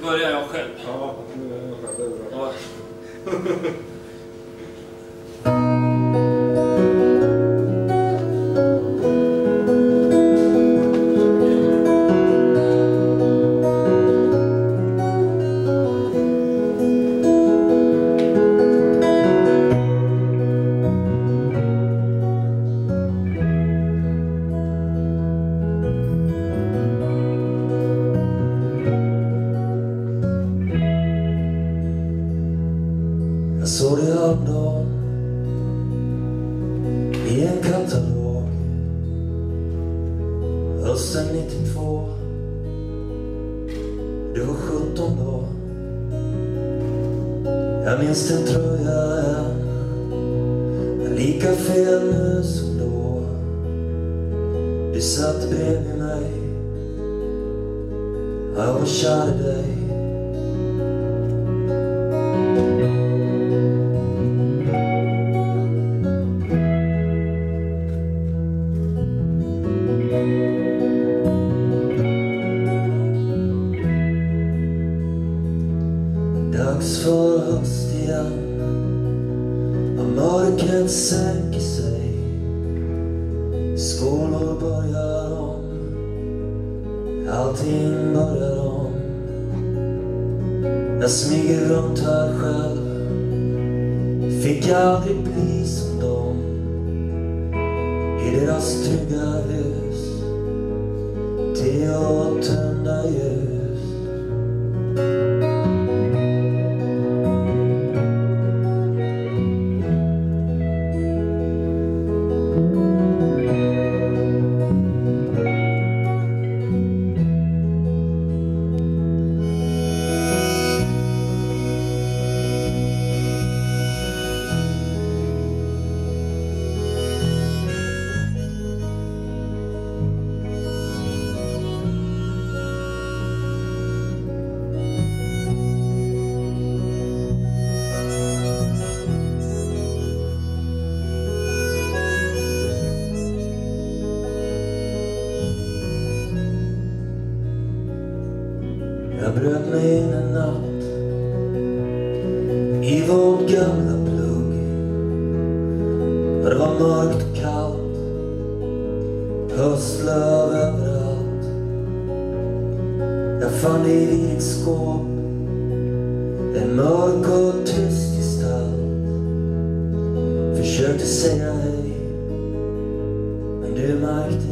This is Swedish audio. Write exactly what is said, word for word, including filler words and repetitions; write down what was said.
börjar jag själv. Ja, nu är jag själv. Det är bra. Ja. Jag såg det häromdagen i en katalog. Hösten nittiotvå. Du var sjutton då. Jag minns din tröja än. Men lika fel nu som då. Du satt bredvid mig. Jag var kär i dig. Dags för höst igen. Och mörkret sänker sig. Skolor börjar om. Allting börjar om. Jag smyger runt här själv. Fick jag aldrig bli som dem. I deras trygga hus. Te och tända ljus. Jag bröt mig in en natt i vårt gamla plugg. Det var mörkt och kallt, höstlöv överallt. Jag fann dig vid ditt skåp, en mörk och tyst gestalt. Försökte säga hej, men du märkte